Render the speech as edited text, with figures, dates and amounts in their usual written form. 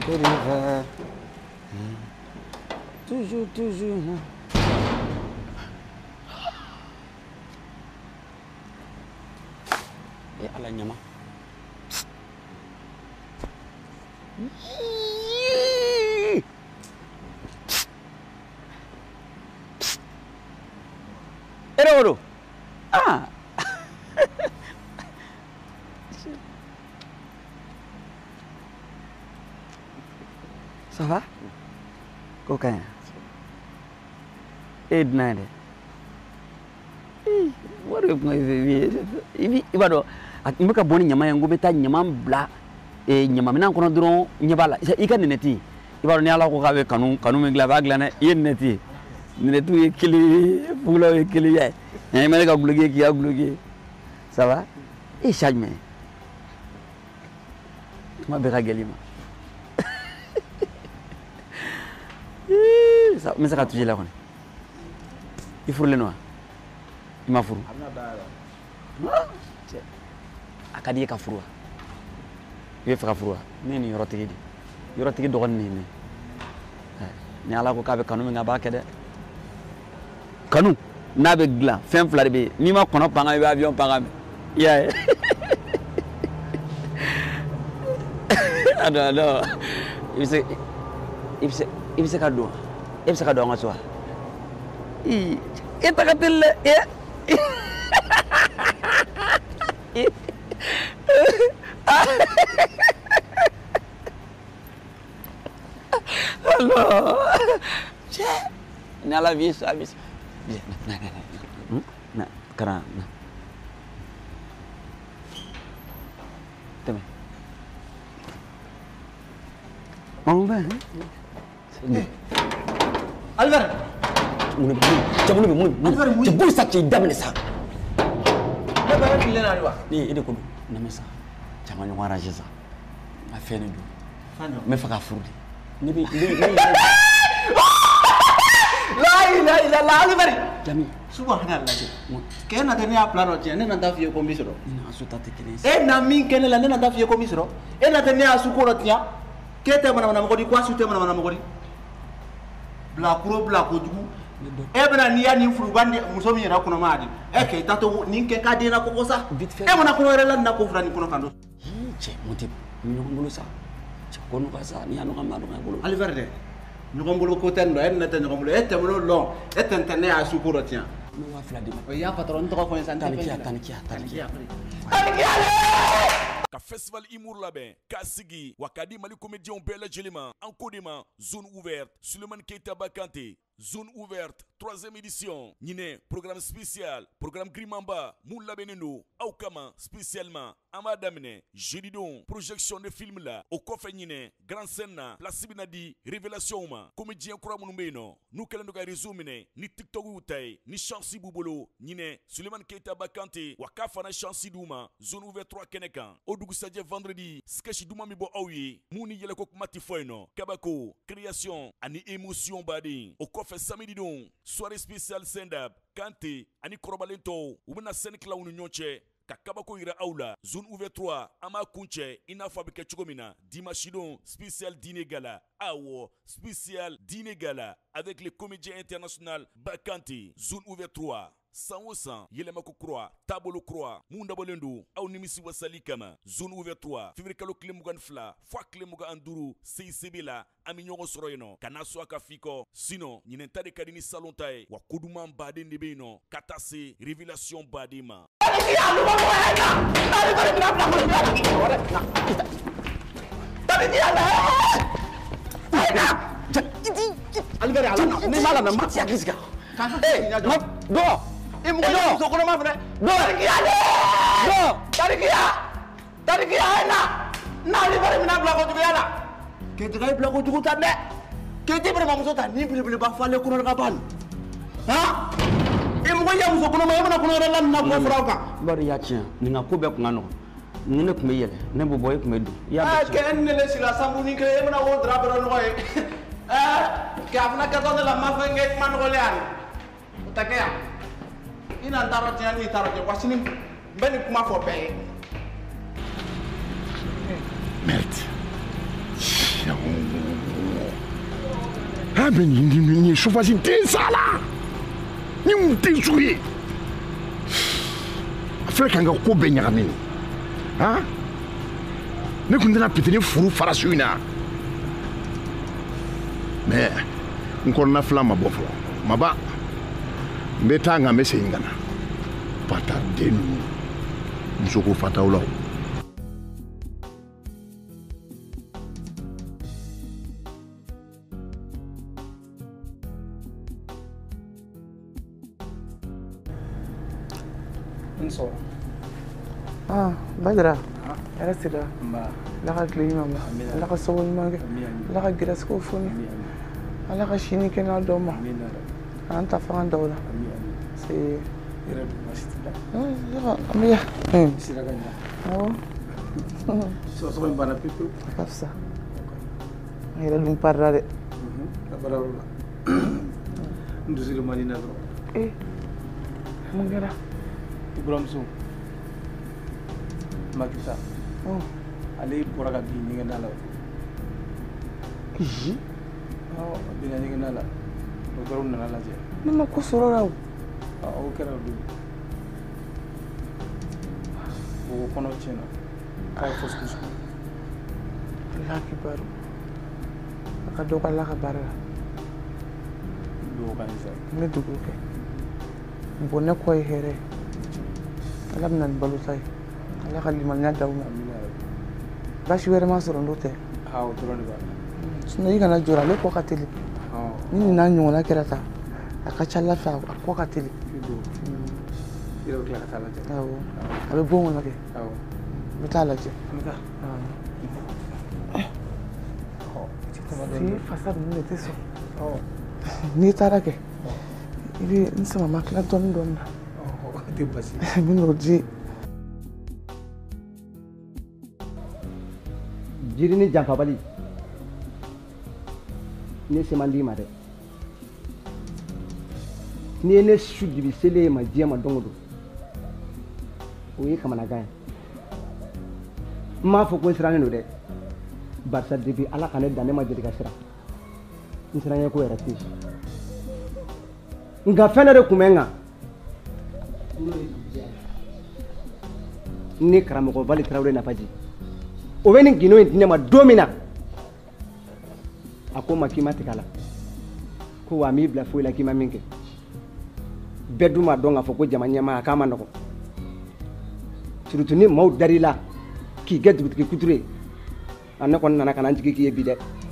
Toujours, toujours. Et à la nyama. Hello. Ah. Ça va? Cocaïne. Et de what if my baby? Ibado, I make a bonny yama and go beta yaman bla, a yamamina conodron, yabala. You can neti. Ibado Niala will have a canoe, glavaglan, in neti. Netu kili, full of kili. I make a blugi. Ça va? Et charme. Ma beragalima. Mais ça va toujours là. Il faut le noir. Il m'a fourré. Akadi ka furwa. Il fait furwa. Nini yorotigi. Yorotigi dogon nini. Ni ala ko ka be kanu nga ba kede. Kanu na be glan fem flarbe ni ma kono panga be avion panga. Yeah. Ada. Il se cadeau. Il se cadeau en soi. Et ta capelle alors la vie ça vie na karana teme on va Albert mun tu sa ci damne sa ne ba fi lena wa ni ide ko na mesa chama ñu arranger ça a fait ne do me fa ka furdi ni bi la ilaha Albert jami subhanallah ke na tane a plano ti ne na ta fi ko misro ni na asuta te kelen e na min ken la ne na ta fi ko misro e na tane a su ko rotia ke te mana mo di kwa su te mana mo di bla ko dugu e bena ni ya ni furu bandi muso mi yera kuno maadi e ke tato ni ke ka dina ko kosa e mona kuno rela na ko frani kuno kando che moti ñu ngulu sa ci ko no sa ni anu ngam ngulu Alverde ñu ngulu ko tendo en na tan ngulu e te mo long e ten tane a su ko rotia no wa fladi o ya patron to ko en tanikia ka festival Imour labin ka sigi wakadi mali comédien belle jelima en kodima zone ouverte Suleiman Keita Bakante zone ouverte 3e édition Nine programme spécial programme Grimamba Moula Benendo Aukama spécialement Amadamine jeudi don projection de film là au coffre Nine grand scène place binadi révélation ma comédien kura munumbeino nous kelendo ga résumé ni TikTok utay ni Chancy Boubolo Nine Suleiman Keita Bakante wakafa na Chancy Douma zone ouverte 3 Kenekan Odugu Sadje vendredi sketch Douma mi bo awi muni yele ko mati foino kabako création ani émotion badi au coffre samedi don soirée spéciale stand-up Kanté ani Korobalento ubina scène kla unu nyonche ka kabako ira aula zone ouverte 3 ama kunche ina fabrique chogomina dimanche don spécial dîner gala awo spécial dîner gala avec les comédiens internationaux Bakante zone ouverte 3 100 yelema ko croix tabolo croix munda bolendo aw nimisi wasali kama zone ouverte 3 février kalo klemugan fla fois klemuga anduru CICB la ami ñogo soroyno kana so aka fiko sino ñinen tade kadini salon tay wa kuduma bade ndebeno katase révélation badima ni mala na mati akisika do e mo ko so ko ma fere do tarikiya na li bare mina bla ko dugu yana ke dugai bla ko dugu tande ke te bare ma muso ta ni bile ba fale ko no ka ban ha e mo ya muso ko no ma yema ko no rela na ko frauka bari ya tia ni nga ko be ko ngano ni ne kuma yele ne bo boy kuma du ya ke en ne le sila sambu ni ke yema na wo dra bero no e ke afna ka to la ma fa ngai man ko le an takeya ina ndaro tian ni taro je wasini mbeni kuma fo be merde Ah, mais ni chauffage den ça là. Ni mun den suye. Afin kan ga ko be nyame. Hein? Ne kun dina pitini furu farasuina. Mais on na flama bofo. Maba. Mbeta nga mese ingana. Pata denu. Musoko fataula. Badra. Arasida. Laka klima ma. Laka sawon ma. Laka giras ko funi. Laka shini kena doma. Anta fanga dawla. Si ira masitida. Amiya. Siraganya. So bana pipu. Kafsa. Ira dum parrade. Kabarawla. Ndusiro manina do. Mungera. Ibrahim Sow. Makita. Ale bɔra ka bin ɲɛgɛn na la. Bin ɲɛgɛn na la. Dɔgɔtɔrɔw nana lajɛ. Ne ma ko sɔrɔ la o. O kɛra o don. O kɔnɔ tiɲɛna. K'a ye fausse couche. Ala kibaru. A ka dɔgɔ Ala ka baara la. Dugawu ka ɲi sa. N bɛ dugawu kɛ. Bon ne kɔ ye hɛrɛ ye. Ala bɛna ni balo ta ye. Ala ka limaniya d'aw ma. Baasi wɛrɛ ma sɔrɔ n'o tɛ. O dɔrɔn de b'a la. Sinon i kana jɔrɔ ale kɔ ka teli. Ni nin n'a ɲɔgɔnna kɛra tan a ka ca Ala fɛ a kɔ ka teli. I yɛrɛ bɛ tila ka taa lajɛ. Awɔ a bɛ bon kɔnɔ kɛ. Awɔ n bɛ taa lajɛ. An bɛ taa. Si fasa ninnu de tɛ sɔn. N'i taara kɛ i bɛ n sama ma tila dɔɔnin dɔɔnin na. O tɛ basi. N bɛ n'o di. Jiri ni janfabali ne se man di ma dɛ ni ye ne su dibi sele ma diɲɛ ma don o don o ye kamanagan ye n m'a fɔ ko n sirannen don dɛ barisa depuis Ala ka ne dan ne ma deli ka siran n sirannen ko yɛrɛ tɛ yen nka fɛn dɔ de tun bɛ n kan ni karamɔgɔ Vali Tarawele Nafaji o bɛ nin gindo in di ne ma don min na a ko n ma k'i ma tigɛ a la ko wa a m'i bila foyi la k'i ma min kɛ bɛɛ dun b'a dɔn k'a fɔ ko jama ɲɛmaa k'a ma nɔgɔn surtout ni maaw dar'i la k'i kɛ dugutigi kuturu ye ne kɔni nana ka na n jigi k'i ye bi dɛ